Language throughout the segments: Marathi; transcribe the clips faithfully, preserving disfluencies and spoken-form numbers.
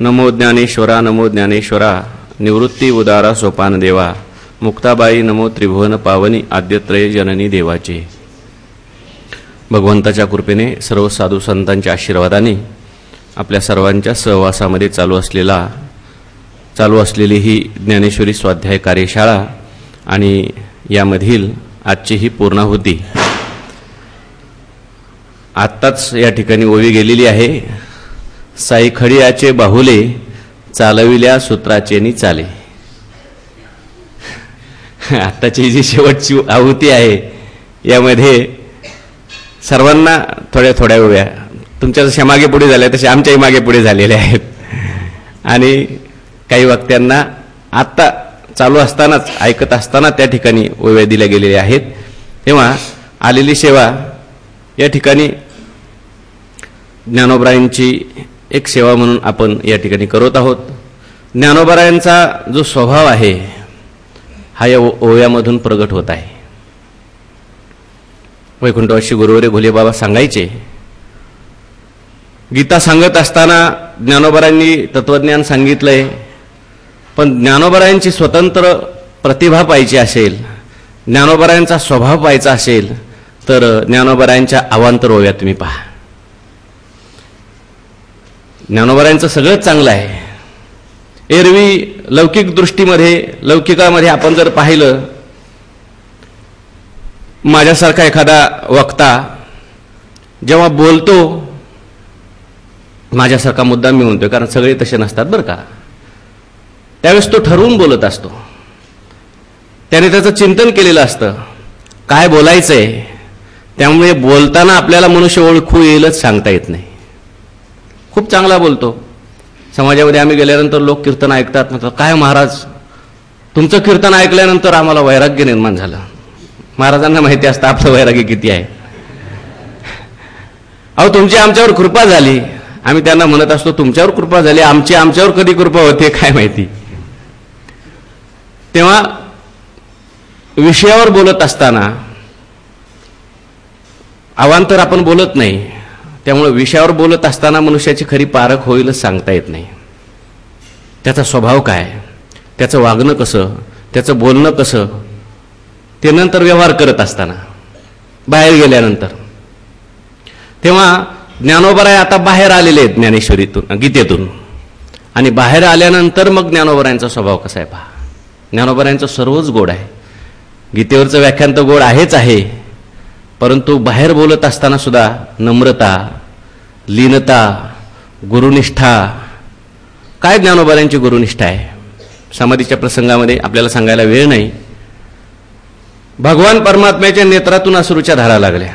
नमो ज्ञानेश्वरा नमो ज्ञानेश्वरा निवृत्ती उदारा सोपान देवा मुक्ताबाई नमो त्रिभुवन पावनी आद्यत्रय जननी देवाचे. भगवंताच्या कृपेने सर्व साधू संतांच्या आशीर्वादाने आपल्या सर्वांच्या सहवासामध्ये चालू असलेला चालू असलेली ही ज्ञानेश्वरी स्वाध्याय कार्यशाळा आणि यामधील आजची ही पूर्णाहुती आत्ताच या ठिकाणी ओवी गेलेली आहे. साई खडियाचे बाहुले चालविल्या सूत्राचे नि चाले. आत्ताची जी शेवटची आहुती आहे यामध्ये सर्वांना थोड्या थोड्या ओव्या तुमच्या जशा मागे पुढे झाल्या तसे आमच्याही मागे पुढे झालेल्या आहेत आणि काही वक्त्यांना आत्ता चालू असतानाच ऐकत असताना त्या ठिकाणी ओव्या दिल्या गेलेल्या आहेत. तेव्हा आलेली सेवा या ठिकाणी ज्ञानोबरायांची एक सेवा म्हणून आपण या ठिकाणी करत आहोत. ज्ञानोबरायांचा जो स्वभाव आहे हा या ओव्यामधून प्रगट होत आहे. वैकुंठवासी गुरुवरे घोले बाबा सांगायचे, गीता सांगत असताना ज्ञानोबरांनी तत्वज्ञान सांगितलंय, पण ज्ञानोबरायांची स्वतंत्र प्रतिभा पाहिजे असेल, ज्ञानोबरायांचा स्वभाव पाहायचा असेल तर ज्ञानोबरायांच्या अवांतर ओव्या तुम्ही पहा. ज्ञानोबरायांचं सगळंच चांगलं आहे. एरवी लौकिक दृष्टीमध्ये लौकिकामध्ये आपण जर पाहिलं, माझ्यासारखा एखादा वक्ता जेव्हा बोलतो, माझ्यासारखा मुद्दा मी म्हणतोय कारण सगळे तसे नसतात बरं का, त्यावेळेस तो ठरवून बोलत असतो. त्याने त्याचं चिंतन केलेलं असतं काय बोलायचंय. त्यामुळे बोलताना आपल्याला मनुष्य ओळखू येईलच सांगता येत नाही. खूप चांगला बोलतो. समाजामध्ये आम्ही गेल्यानंतर लोक कीर्तन ऐकतात, म्हणतात काय महाराज तुमचं कीर्तन ऐकल्यानंतर आम्हाला वैराग्य निर्माण झालं. महाराजांना माहिती असतं आपलं वैराग्य किती आहे. अहो तुमची आमच्यावर कृपा झाली. आम्ही त्यांना म्हणत असतो तुमच्यावर कृपा झाली, आमची आमच्यावर कधी कृपा होते काय माहिती. तेव्हा विषयावर बोलत असताना अवांतर आपण बोलत नाही. त्यामुळे विषयावर बोलत असताना मनुष्याची खरी पारख होईलच सांगता येत नाही. त्याचा स्वभाव काय, त्याचं वागणं कसं, त्याचं बोलणं कसं, ते नंतर व्यवहार करत असताना बाहेर गेल्यानंतर. तेव्हा ज्ञानोबराय आता बाहेर आलेले आहेत ज्ञानेश्वरीतून गीतेतून, आणि बाहेर आल्यानंतर मग ज्ञानोबरायांचा स्वभाव कसा आहे पहा. ज्ञानोबरायांचं सर्वच गोड आहे. गीतेवरचं व्याख्यान तर गोड आहेच आहे, परंतु बाहेर बोलत असताना सुद्धा नम्रता, लीनता, गुरुनिष्ठा. काय ज्ञानोबरायांची गुरुनिष्ठा आहे. समाधीच्या प्रसंगामध्ये आपल्याला सांगायला वेळ नाही. भगवान परमात्म्याच्या नेत्रातून अश्रूच्या धारा लागल्या.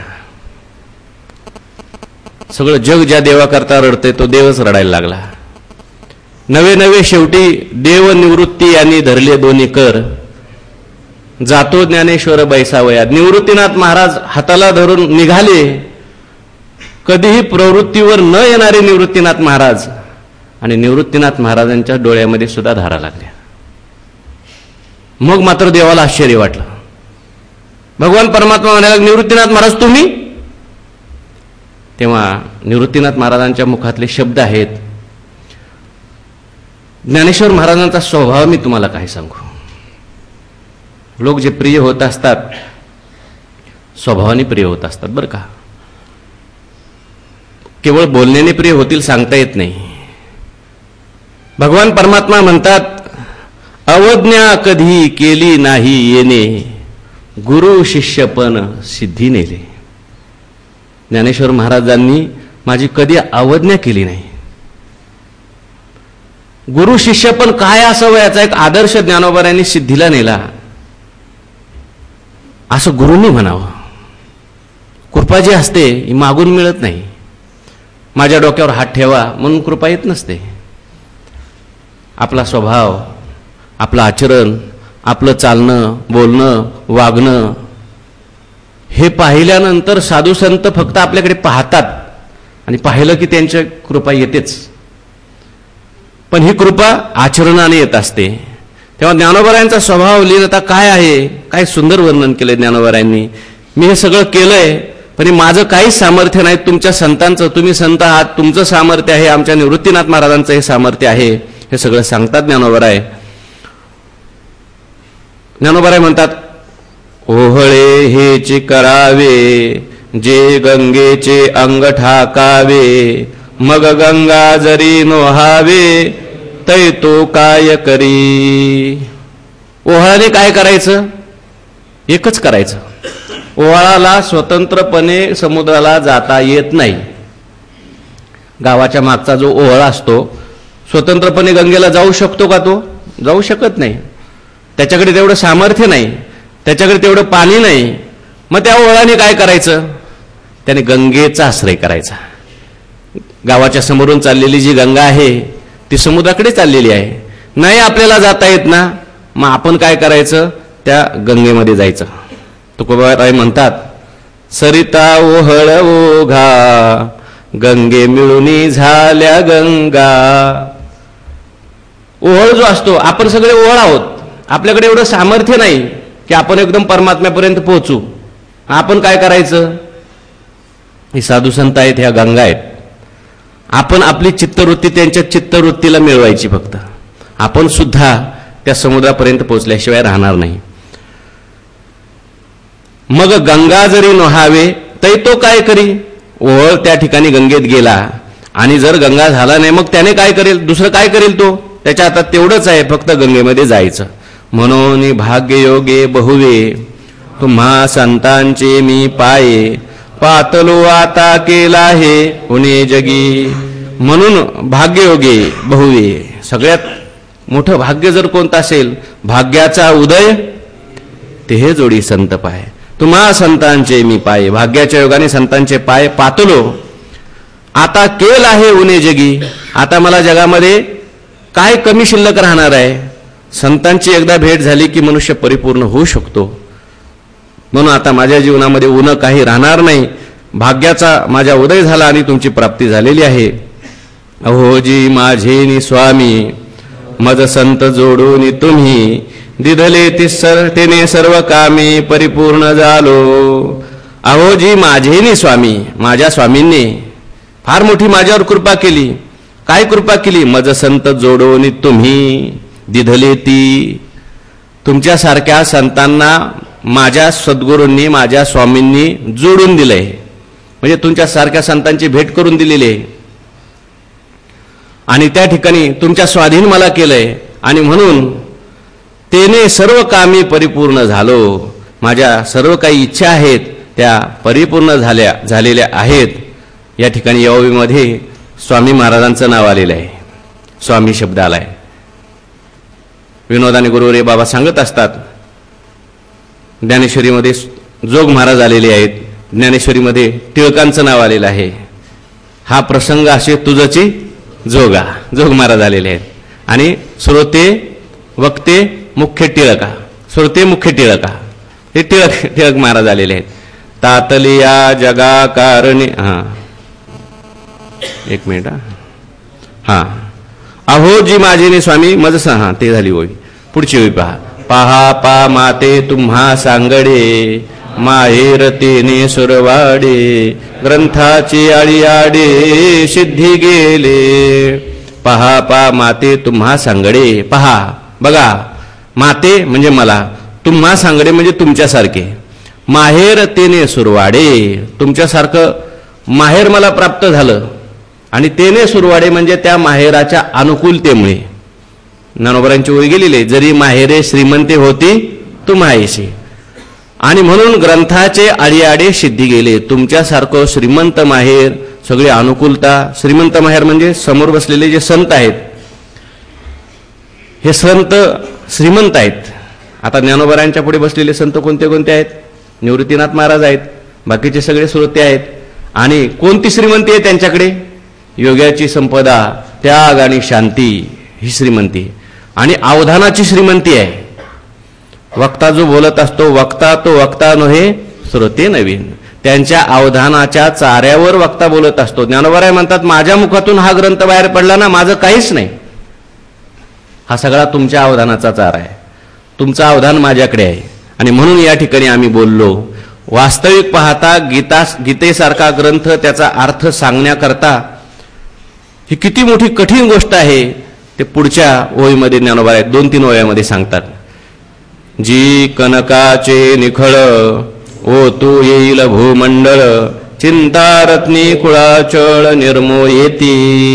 सगळं जग ज्या देवाकरता रडते तो देवच रडायला लागला. नवे नवे शेवटी देव निवृत्ती यांनी धरले दोन्ही कर, जातो ज्ञानेश्वर बैसावया. निवृत्तीनाथ महाराज हाताला धरून निघाले. कधीही प्रवृत्तीवर न येणारे निवृत्तीनाथ महाराज, आणि निवृत्तीनाथ महाराजांच्या डोळ्यामध्ये सुद्धा धारा लागल्या. मग मात्र देवाला आश्चर्य वाटलं. भगवान परमात्मा म्हणाला निवृत्तीनाथ महाराज तुम्ही. तेव्हा निवृत्तीनाथ महाराजांच्या मुखातले शब्द आहेत. ज्ञानेश्वर महाराजांचा स्वभाव मी तुम्हाला काय सांगू. लोक जे प्रिय होत असतात स्वभावाने प्रिय होत असतात बरं का. केवळ बोलण्याने प्रिय होतील सांगता येत नाही. भगवान परमात्मा म्हणतात, अवज्ञा कधी केली नाही येणे, गुरु शिष्य पण सिद्धी नेले. ज्ञानेश्वर महाराजांनी माझी कधी अवज्ञा केली नाही. गुरु शिष्य पण काय असावं याचा एक आदर्श ज्ञानोबरायांनी सिद्धीला नेला, असं गुरूंनी म्हणावं. कृपा जी असते ही मागून मिळत नाही. माझ्या डोक्यावर हात ठेवा म्हणून कृपा येत नसते. आपला स्वभाव, आपलं आचरण, आपलं चालणं, बोलणं, वागणं हे पाहिल्यानंतर साधू संत फक्त आपल्याकडे पाहतात आणि पाहिलं की त्यांची कृपा येतेच. पण ही कृपा आचरणाने येत असते. तेव्हा ज्ञानोबरायांचा स्वभाव लीनता काय आहे, काय सुंदर वर्णन केलंय ज्ञानोबरायांनी. मी हे सगळं केलंय पण माझं काहीच सामर्थ्य नाही, तुमच्या संतांचं, तुम्ही संत आहात, तुमचं सामर्थ्य आहे, आमच्या निवृत्तीनाथ महाराजांचं हे सामर्थ्य आहे, हे सगळं सांगतात ज्ञानोबराय. ज्ञानोबराय म्हणतात, ओहळे हेची करावे जे गंगेचे अंग ठाकावे, मग गंगा जरी नोहावे तै तो काय करी. ओहळाने काय करायचं? एकच करायचं. ओहळाला स्वतंत्रपणे समुद्राला जाता येत नाही. गावाच्या मागचा जो ओहळा असतो स्वतंत्रपणे गंगेला जाऊ शकतो का? तो जाऊ शकत नाही. त्याच्याकडे तेवढं सामर्थ्य नाही, त्याच्याकडे तेवढं पाणी नाही. मग त्या ओहळाने काय करायचं? त्याने गंगेचा आश्रय करायचा. गावाच्या समोरून चाललेली जी गंगा आहे ती समुद्राकडे चाललेली आहे, नाही आपल्याला जाता येत ना, मग आपण काय करायचं? त्या गंगेमध्ये जायचं. तुकोबाराय म्हणतात, सरिता ओहळ ओघा गंगे मिळूनी झाल्या गंगा. ओहळ जो असतो, आपण सगळे ओहळ आहोत, आपल्याकडे एवढं सामर्थ्य नाही की आपण एकदम परमात्म्यापर्यंत पोहोचू. आपण काय करायचं? हे साधू संत आहेत, ह्या गंगा आहेत, आपण आपली चित्तवृत्ती त्यांच्या चित्तवृत्तीला मिळवायची. फक्त आपण सुद्धा त्या समुद्रापर्यंत पोहोचल्याशिवाय राहणार नाही. मग गंगा जरी नोहावे तै तो काय करी. ओहळ त्या ठिकाणी गंगेत गेला आणि जर गंगा झाला नाही, मग त्याने काय करेल? दुसरं काय करेल? तो त्याच्या हातात तेवढंच आहे, फक्त गंगेमध्ये जायचं. म्हणून भाग्ययोगे बहुवे तुम्हा संतांचे मी पाये, पातलो आता केला हे उणे जगी. म्हणून भाग्ययोगे बहुवे, सगळ्यात मोठं भाग्य जर कोणतं असेल, भाग्याचा उदय ते हे जोडी संत पाय. तुम्हा संतांचे मी पाय, भाग्याच्या योगाने संतांचे पाय पातलो. आता केल आहे उणे जगी, आता मला जगामध्ये काय कमी शिल्लक राहणार आहे? संतांची एकदा भेट झाली की मनुष्य परिपूर्ण होऊ शकतो. म्हणून आता माझ्या जीवनामध्ये उणं काही राहणार नाही. भाग्याचा माझा उदय झाला आणि तुमची प्राप्ती झालेली आहे. अहो जी माझे नि स्वामी मज संत जोडून तुम्ही, दिधले तिसर तेने सर्व कामे परिपूर्ण झालो. अहो जी माझे नि स्वामी, माझ्या स्वामींनी फार मोठी माझ्यावर कृपा केली. काय कृपा केली? मज संत जोडून तुम्ही, दिधले ती. तुमच्यासारख्या संतांना माझ्या सद्गुरूंनी, माझ्या स्वामींनी जोडून दिलंय, म्हणजे तुमच्यासारख्या संतांची भेट करून दिलेली आहे आणि त्या ठिकाणी तुमच्या स्वाधीन मला केलंय. आणि म्हणून तेने सर्व कामी परिपूर्ण झालो. माझ्या सर्व काही इच्छा आहेत त्या परिपूर्ण झाल्या झालेल्या आहेत. या ठिकाणी यववीमध्ये स्वामी महाराजांचं नाव आलेलं आहे, स्वामी शब्द आलाय. विनोदाने गुरुवरे बाबा सांगत असतात, ज्ञानेश्वरीमध्ये जोग महाराज आलेले आहेत, ज्ञानेश्वरीमध्ये टिळकांचं नाव आलेलं आहे. हा प्रसंग असे तुझची जोगा, जोग महाराज आलेले आहेत. आणि श्रोते वक्ते मुख्य टिळका, श्रोते मुख्य टिळका, हे टिळक टिळक महाराज आलेले आहेत. तातलिया जगा कारणे, हा एक मिनिट, हा अहो जी माझे स्वामी मज, हा ते झाली होई. पुढची होई पहा. पहा पा माते तुम्हा सांगडे, माहेर तेने सुरवाडे, ग्रंथाची आळी आडे सिद्धी गेले. पहा पा माते तुम्हा सांगडे, पहा बघा, माते म्हणजे मला, तुम्हा सांगडे म्हणजे तुमच्यासारखे, माहेर तेने सुरवाडे, तुमच्यासारखं माहेर मला प्राप्त झालं. आणि तेने सुरवाडे म्हणजे त्या माहेराच्या अनुकूलतेमुळे. ज्ञानोबरांची ओळी गेलेली, जरी माहेरे श्रीमंते होती तुम्हायशी. आणि म्हणून ग्रंथाचे आडीआडे सिद्धी गेले. तुमच्यासारखं श्रीमंत माहेर, सगळी अनुकूलता. श्रीमंत माहेर म्हणजे समोर बसलेले जे संत आहेत, हे संत श्रीमंत आहेत. आता ज्ञानोबरांच्या पुढे बसलेले संत कोणते कोणते आहेत? निवृत्तीनाथ महाराज आहेत, बाकीचे सगळे श्रोते आहेत. आणि कोणती श्रीमंती आहे त्यांच्याकडे? योगाची संपदा, त्याग आणि शांती ही श्रीमंती. आणि अवधानाची श्रीमंती आहे. वक्ता जो बोलत असतो, वक्ता तो वक्ता नव्हे श्रोते नवीन. त्यांच्या अवधानाच्या चाऱ्यावर वक्ता बोलत असतो. ज्ञानोबराय म्हणतात, माझ्या मुखातून हा ग्रंथ बाहेर पडला ना, माझं काहीच नाही, हा सगळा तुमच्या अवधानाचा चारा आहे, तुमचं अवधान माझ्याकडे आहे. आणि म्हणून या ठिकाणी आम्ही बोललो. वास्तविक पाहता गीता गीतेसारखा ग्रंथ त्याचा अर्थ सांगण्याकरता ही किती मोठी कठीण गोष्ट आहे ते पुढच्या ओळीमध्ये ज्ञानोबा आहेत दोन तीन ओळ्यामध्ये सांगतात. जी कनकाचे निखळ ओ तू येईल भूमंडळ चिंतारत्नी कुळाचळ निर्मो येती.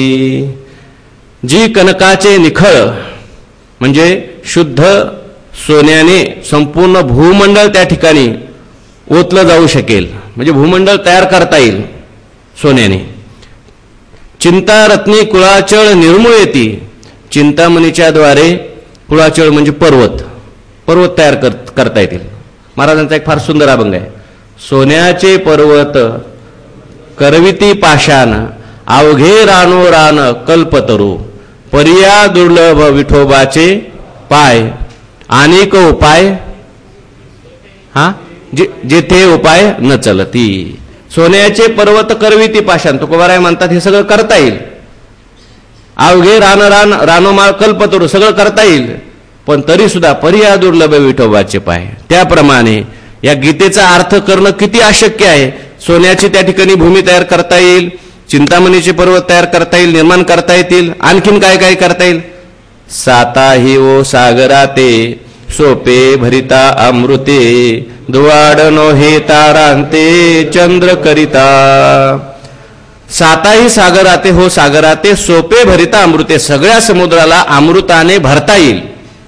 जी कनकाचे निखळ म्हणजे शुद्ध सोन्याने संपूर्ण भूमंडळ त्या ठिकाणी ओतलं जाऊ शकेल, म्हणजे भूमंडळ तयार करता येईल सोन्याने. चिंतारत्नी कुळाचळ निर्मूळ येती. चिंतामणीच्या द्वारे कुळाचळ म्हणजे पर्वत पर्वत तयार कर करता येतील. महाराजांचा एक फार सुंदर अभंग आहे. सोन्याचे पर्वत करविती पाषाण अवघे रानो रान कल्पतरू पर्या दुर्लभ विठोबाचे पाय अनेक उपाय हा जे जेथे उपाय न चलती. सोन्याचे पर्वत करविती पाषाण तुकोबाराय म्हणतात हे सगळं करता येईल. अवघे रान रान रानोमाळ कल्पतरू सगळं करता येईल, पण तरी सुद्धा पर्या दुर्लभ विठोबाचे पाय. त्याप्रमाणे या गीतेचा अर्थ करणं किती अशक्य आहे. सोन्याची त्या ठिकाणी भूमी तयार करता येईल, चिंतामणीचे पर्वत तयार करता येईल, निर्माण करता येतील, आणखीन काय काय करता येईल. साताही ओ सागराते सोपे भरिता अमृते दुवाडनो हे तारांते चंद्र करिता. साताही सागराते हो सागराते सोपे भरिता अमृते सगळ्या समुद्राला अमृताने भरता येईल.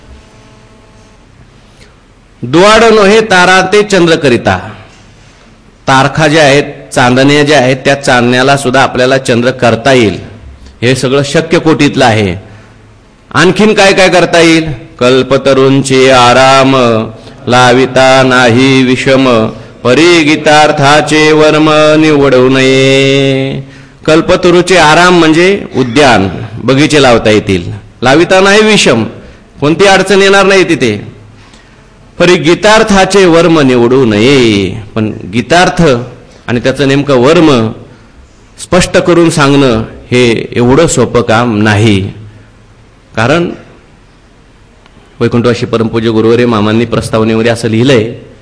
दुवाडनो हे तारांते चंद्र करिता तारखा ज्या आहेत चांदण्या ज्या आहेत त्या चांदण्याला सुद्धा आपल्याला चंद्र करता येईल. हे सगळं शक्य कोटीतलं आहे. आणखीन काय काय करता येईल. कल्पतरूंचे आराम लाविता नाही विषम परी गीतार्थाचे वर्म निवडू नये. कल्पतरूचे आराम म्हणजे उद्यान बगीचे लावता येतील. लाविता नाही विषम कोणती अडचण येणार नाही तिथे. परी गीतार्थाचे वर्म निवडू नये. पण गीतार्थ आणि त्याचं नेमकं वर्म स्पष्ट करून सांगणं हे एवढं सोपं काम नाही. कारण वैकुंठवासी परमपूज्य गुरुवरे मामांनी प्रस्तावनेमध्ये असं लिहिलंय,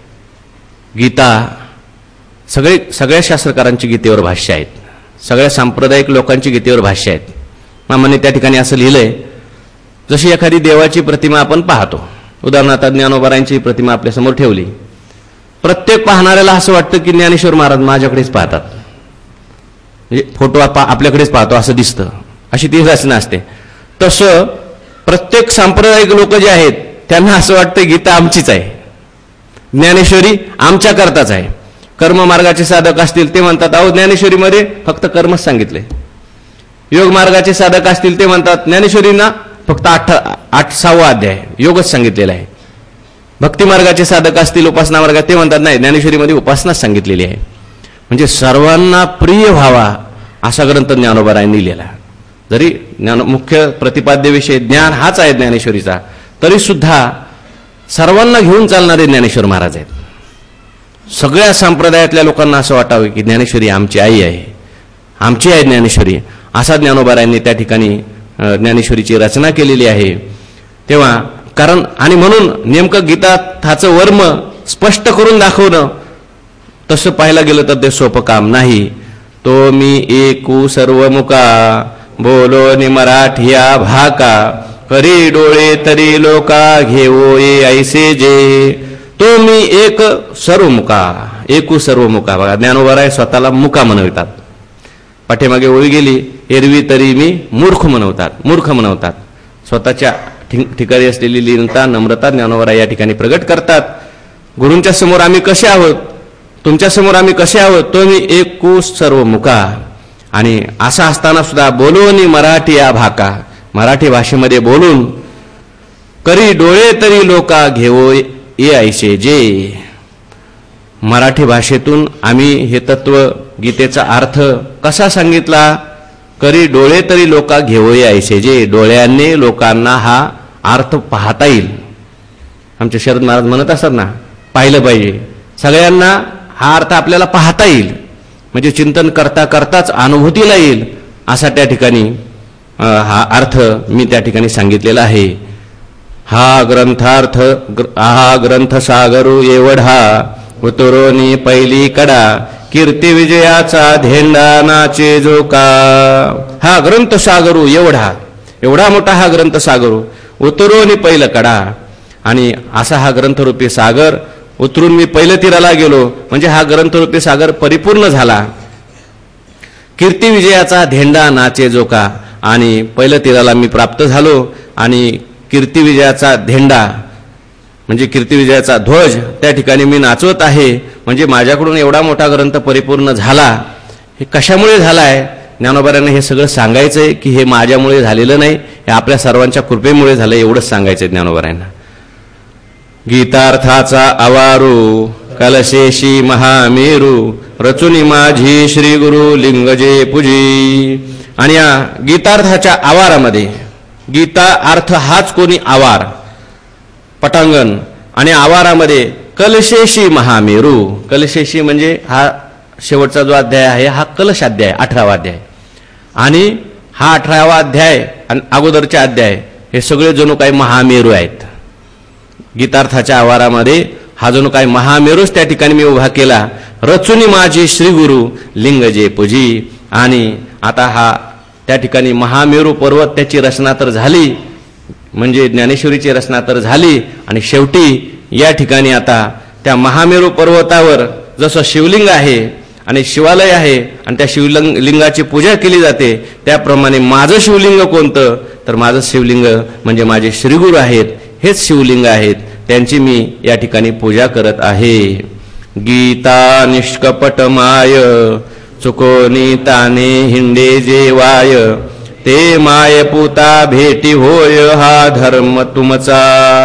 गीता सगळे सगळ्या शास्त्रकारांची गीतेवर भाष्य आहेत, सगळ्या सांप्रदायिक लोकांची गीतेवर भाष्य आहेत. मामांनी त्या ठिकाणी असं लिहिलंय, जशी एखादी देवाची प्रतिमा आपण पाहतो, उदाहरणार्थ ज्ञानोबारायांची प्रतिमा आपल्यासमोर ठेवली, प्रत्येक पाहणाऱ्याला असं वाटतं की ज्ञानेश्वर महाराज माझ्याकडेच पाहतात, म्हणजे फोटो आपल्याकडेच पाहतो असं दिसतं, अशी ती रचना असते. तसं प्रत्येक सांप्रदायिक लोक जे आहेत त्यांना असं वाटतं गीता आमचीच आहे, ज्ञानेश्वरी आमच्या करताच आहे. कर्म मार्गाचे साधक असतील ते म्हणतात अहो ज्ञानेश्वरीमध्ये फक्त कर्मच सांगितले. योग मार्गाचे साधक असतील ते म्हणतात ज्ञानेश्वरींना फक्त आठ आठ सहावा अध्याय योगच सांगितलेला आहे. भक्ती मार्गाचे साधक असतील उपासना मार्गात ते म्हणतात नाही ज्ञानेश्वरीमध्ये उपासनाच सांगितलेली आहे. म्हणजे सर्वांना प्रिय व्हावा असा ग्रंथ ज्ञानोबारायांनी लिहिलेला. जरी ज्ञान मुख्य प्रतिपाद्य विषय ज्ञान हाच आहे ज्ञानेश्वरीचा, तरी सुद्धा सर्वांना घेऊन चालणारे ज्ञानेश्वर महाराज आहेत. सगळ्या संप्रदायातल्या लोकांना असं वाटावं की ज्ञानेश्वरी आमची आई आहे, आमची आहे ज्ञानेश्वरी, असा ज्ञानोबारायांनी त्या ठिकाणी ज्ञानेश्वरीची रचना केलेली आहे. तेव्हा कारण आणि म्हणून नेमकं गीतार्थाचं वर्म स्पष्ट करून दाखवणं तसं पाहायला गेलं तर ते सोपं काम नाही. तो मी एकू सर्वमुका बोलो नि मराठिया भाका करी डोळे तरी लोका घेवो ये ऐसे जे. तो मी एक सर्वमुका एकू सर्वमुका. बघा ज्ञानोबाराय स्वतःला मुका म्हणवतात. पाठीमागे ओळी गेली एरवी तरी मी मूर्ख म्हणवतात, मूर्ख म्हणवतात. स्वतःच्या ठिकाणी असलेली लीनता नम्रता ज्ञानोबाराय या ठिकाणी प्रगट करतात. गुरूंच्या समोर आम्ही कसे आहोत, तुमच्या समोर आम्ही कसे आहोत, तो मी एकू सर्वमुका. आणि असा असताना सुद्धा बोलून मराठी या भाका, मराठी भाषेमध्ये बोलून करी डोळे तरी लोका घेवो ये ऐसे जे. मराठी भाषेतून आम्ही हे तत्व गीतेचा अर्थ कसा सांगितला, करी डोळे तरी लोका घेवो ये ऐसे जे. डोळ्यांनी लोकांना हा अर्थ पाहता येईल. आमचे शरद महाराज म्हणत असतात ना, पाहिलं पाहिजे, सगळ्यांना हा अर्थ आपल्याला पाहता येईल, म्हणजे चिंतन करता करताच अनुभूतीला येईल असा त्या ठिकाणी हा अर्थ मी त्या ठिकाणी सांगितलेला आहे. हा ग्रंथार्थ हा ग्रंथ सागरू एवढा उतरोनी पहिली कडा कीर्ती विजयाचा धेंडा नाचे जो का. हा ग्रंथ सागरू एवढा एवढा मोठा हा ग्रंथ सागरू उतरोनी पहिलं कडा. आणि असा हा ग्रंथरूपी सागर उतरून मी पहिलं तीराला गेलो म्हणजे हा ग्रंथरूपी सागर परिपूर्ण झाला. कीर्ती विजयाचा धेंडा नाचे जो का. आणि पहिलं तीराला मी प्राप्त झालो आणि कीर्ती विजयाचा धेंडा म्हणजे कीर्ती विजयाचा ध्वज त्या ठिकाणी मी नाचवत आहे. म्हणजे माझ्याकडून एवढा मोठा ग्रंथ परिपूर्ण झाला. हे कशामुळे झालाय? ज्ञानोबांना हे सगळं सांगायचंय की हे माझ्यामुळे झालेलं नाही, हे आपल्या सर्वांच्या कृपेमुळे झालं एवढंच सांगायचंय ज्ञानोबांना. गीतार्थाचा अवारू कलशेशी महामेरू रचुनी माझी श्री गुरु लिंगजे पूजी. आणि या गीतार्थाच्या आवारामध्ये गीता अर्थ हाच कोणी आवार पटांगण आणि आवारामध्ये कलशेशी महामेरू. कलशेशी म्हणजे हा शेवटचा जो अध्याय आहे हा कलश अध्याय अठरावा अध्याय आणि हा अठरावा अध्याय आणि अगोदरचे अध्याय हे सगळे जणू काही महामेरू आहेत. गीतार्थाच्या आवारामध्ये हा जणू काही महामेरूच त्या ठिकाणी मी उभा केला. रचुनी माझी श्री गुरु लिंगजे पूजी. आणि आता हा त्या ठिकाणी महामेरू पर्वत त्याची रचना तर झाली म्हणजे ज्ञानेश्वरीची रचना तर झाली. आणि शेवटी या ठिकाणी आता त्या महामेरू पर्वतावर जसं शिवलिंग आहे आणि शिवालय आहे आणि त्या शिवलिंग लिंगाची पूजा केली जाते त्याप्रमाणे माझं शिवलिंग कोणतं तर माझं शिवलिंग म्हणजे माझे श्रीगुरु आहेत. हेच शिवलिंग आहेत, त्यांची मी या ठिकाणी पूजा करत आहे. गीता निष्कपट माय चुकोनी ताने हिंडे जेवाय ते माय पुता भेटी होय हा धर्म तुमचा.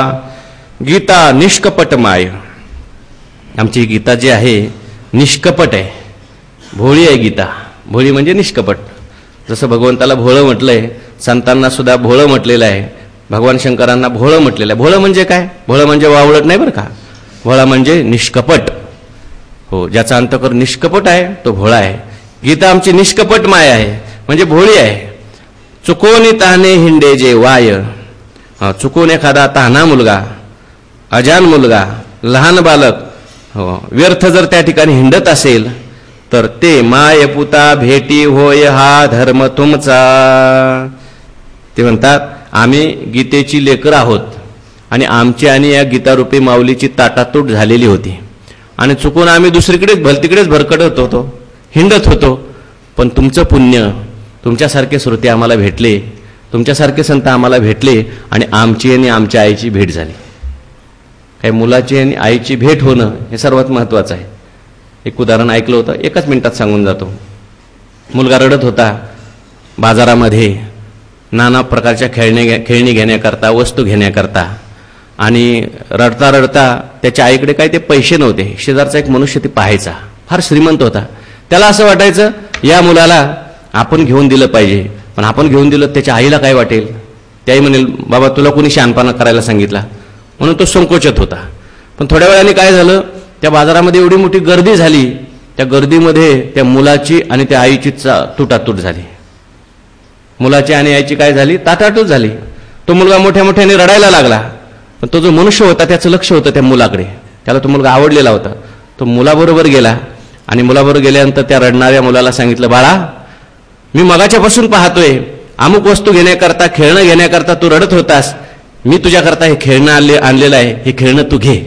गीता निष्कपट माय. आमची गीता जी आहे निष्कपट आहे, भोळी आहे गीता. भोळी म्हणजे निष्कपट. जसं भगवंताला भोळं म्हटलंय संतांना सुद्धा भोळं म्हटलेलं आहे. भगवान शंकरांना भोळं म्हटलेलं आहे. भोळं म्हणजे काय? भोळं म्हणजे वावळत नाही बरं का. भोळा म्हणजे निष्कपट. हो, ज्याचा अंतःकरण निष्कपट आहे तो भोळा आहे. गीता आमची निष्कपट माय आहे म्हणजे भोळी आहे. चुकोनी ताने हिंडे जे वाय. चुकून एखादा तान्हा मुलगा अजान मुलगा लहान बालक हो व्यर्थ जर त्या ठिकाणी हिंडत असेल तर ते माय पुता भेटी होय हा धर्म तुमचा. ते म्हणतात आम्ही गीतेची लेकर आहोत आणि आमची आणि या गीतारूपी माऊलीची ताटातूट झालेली होती आणि चुकून आम्ही दुसरीकडेच भलतीकडेच भरकटत होतो हिंडत होतो. पण तुमचं पुण्य तुमच्यासारखे श्रोते आम्हाला भेटले, तुमच्यासारखे संत आम्हाला भेटले आणि आमची आणि आमच्या आईची भेट झाली. काही मुलाची आणि आईची भेट होणं हे सर्वात महत्त्वाचं आहे. एक उदाहरण ऐकलं होतं, एकाच मिनिटात सांगून जातो. मुलगा रडत होता बाजारामध्ये नाना प्रकारच्या खेळणे खेळणी घेण्याकरता वस्तू घेण्याकरता आणि रडता रडता त्याच्या आईकडे काही ते पैसे नव्हते. शेजारचा एक मनुष्य ते पाहायचा, फार श्रीमंत होता. त्याला असं वाटायचं या मुलाला आपण घेऊन दिलं पाहिजे, पण आपण घेऊन दिलं त्याच्या आईला काय वाटेल. त्याही म्हणेल बाबा तुला कोणी शहाणपणा करायला सांगितला, म्हणून तो संकोचत होता. पण थोड्या वेळाने काय झालं, त्या बाजारामध्ये एवढी मोठी गर्दी झाली, त्या गर्दीमध्ये त्या मुलाची आणि त्या आईची तुटातूट झाली. मुलाची आणि आईची काय झाली, ताटातूट झाली. तो मुलगा मोठ्या मोठ्याने रडायला लागला, पण तो जो मनुष्य होता त्याचं लक्ष होतं त्या मुलाकडे. त्याला तो मुलगा आवडलेला होता. तो मुलाबरोबर गेला आणि मुलाबरोबर गेल्यानंतर त्या रडणाऱ्या मुलाला सांगितलं, बाळा मी मगाच्यापासून पाहतोय अमुक वस्तू घेण्याकरता खेळणं घेण्याकरता तू रडत होतास, मी तुझ्याकरता हे खेळणं आणले आणलेलं आहे, हे खेळणं तू घे.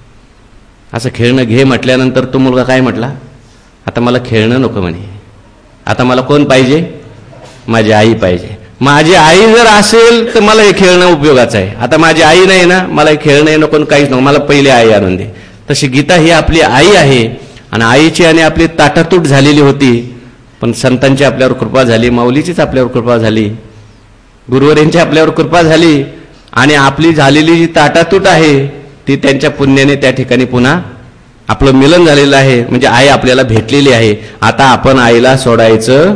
असं खेळणं घे म्हटल्यानंतर तो मुलगा काय म्हटला, आता मला खेळणं नको म्हणे, आता मला कोण पाहिजे, माझी आई पाहिजे. माझी आई जर असेल तर मला हे खेळणं उपयोगाचं आहे. आता माझी आई नाही ना, मला हे खेळणं नको काहीच नको, मला पहिले आई आणून दे. तशी गीता ही आपली आई आहे आणि आईची आणि आपली ताटातूट झालेली होती, पण संतांची आपल्यावर कृपा झाली, माऊलीचीच आपल्यावर कृपा झाली, गुरुवरांची आपल्यावर कृपा झाली आणि आपली झालेली जी ताटातूट आहे ती त्यांच्या पुण्याने त्या ठिकाणी पुन्हा आपलं मिलन झालेलं आहे. म्हणजे आई आपल्याला भेटलेली आहे. आता आपण आईला सोडायचं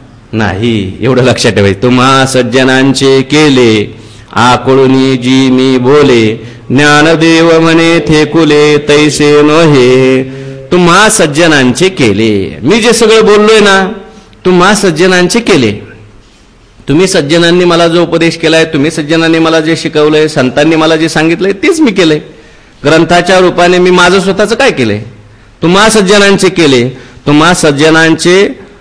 नाही, एवढं लक्षात ठेवायचं. तुम्हा सज्जनांचे केले आकुळुनी जी मी बोले, ज्ञानदेव म्हणे थेकुले तैसे नोहे. तुम्हा सज्जनांचे केले, मी जे सगळं बोललोय ना तुम्हा सज्जनांचे केले. तुम्ही सज्जनांनी मला जो उपदेश केलाय, तुम्ही सज्जनांनी मला जे शिकवलंय, संतांनी मला जे सांगितलंय तेच मी केलंय. ग्रंथाच्या रूपाने मी माझं स्वतःचं काय केलंय, तुम्हा सज्जनांचे केले, तुम्हा सज्जनांचे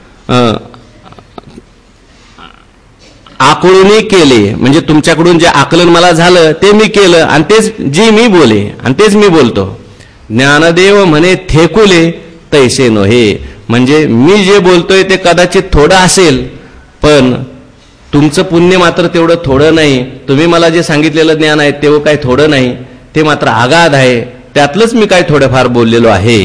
आकलने केले, म्हणजे तुमच्याकडून जे आकलन मला झालं ते मी केलं आणि तेच जी मी बोले आणि तेच मी बोलतो. ज्ञानदेव म्हणे थेकुले तैसे नोहे, म्हणजे मी जे बोलतोय ते कदाचित थोडं असेल, पण तुमचं पुण्य मात्र तेवढं थोडं नाही. तुम्ही मला जे सांगितलेलं ज्ञान आहे तेवढं काही थोडं नाही, ते मात्र आगाध आहे. त्यातलंच मी काय थोडंफार बोललेलो आहे.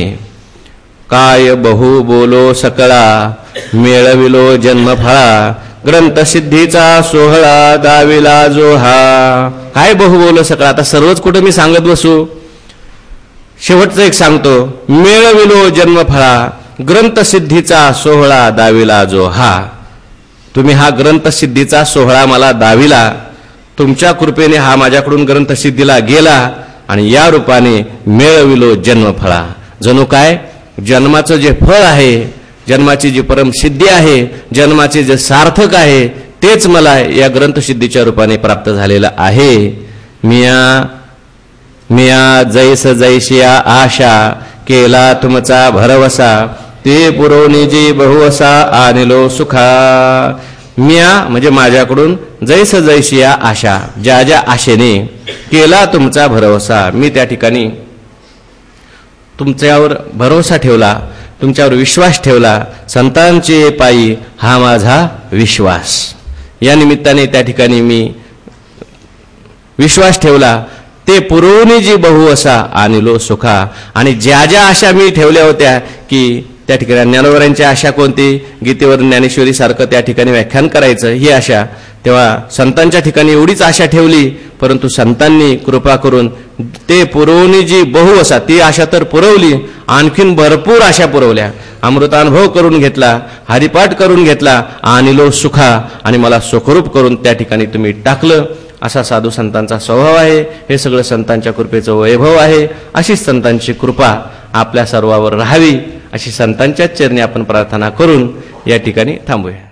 काय बहु बोलो सकळा, मेळविलो जन्मफळा, ग्रंथसिद्धीचा सोहळा गाविला जो हा. काय बहु बोलो सकळा, आता सर्वच कुठं मी सांगत बसू. शेवटचं एक सांगतो, मेळविलो जन्मफळा, ग्रंथसिद्धीचा सोहळा दाविला जो हा. तुम्ही हा ग्रंथसिद्धीचा सोहळा मला दाविला, तुमच्या कृपेने हा माझ्याकडून ग्रंथसिद्धीला गेला आणि या रूपाने मेळविलो जन्मफळा. जणू काय जन्माचं जे फळ आहे, जन्माची जी परमसिद्धी आहे, जन्माचे जे सार्थक आहे, तेच मला या ग्रंथसिद्धीच्या रूपाने प्राप्त झालेलं आहे. मिया मिया जैस जैशिया आशा, केला तुमचा भरवसा, ते पुरवणी जी बहुवसा आणलो सुखा. मिया म्हणजे माझ्याकडून जैस जैशिया आशा, ज्या ज्या आशेने केला तुमचा भरवसा, मी त्या ठिकाणी तुमच्यावर भरोसा ठेवला, तुमच्यावर विश्वास ठेवला. संतांचे पायी हा माझा विश्वास, या निमित्ताने त्या ठिकाणी मी विश्वास ठेवला. ते पुरवणी जी बहुवसा आणलो सुखा, आणि ज्या ज्या आशा मी ठेवल्या होत्या की त्या ठिकाणी ज्ञानोबरांची आशा कोणती, गीतेवर ज्ञानेश्वरी सारखं त्या ठिकाणी व्याख्यान करायचं ही आशा, तेव्हा संतांच्या ठिकाणी एवढीच आशा ठेवली, परंतु संतांनी कृपा करून ते पुरवणी जी बहुवसा, ती आशा तर पुरवली, आणखीन भरपूर आशा पुरवल्या. अमृतानुभव करून घेतला, हरिपाठ करून घेतला, आणलो सुखा, आणि मला सुखरूप करून त्या ठिकाणी तुम्ही टाकलं. असा साधू संतांचा स्वभाव आहे. हे सगळं संतांच्या कृपेचं वैभव आहे. अशीच संतांची कृपा आपल्या सर्वावर राहावी, अशी संतांच्याच चरणी आपण प्रार्थना करून या ठिकाणी थांबूया.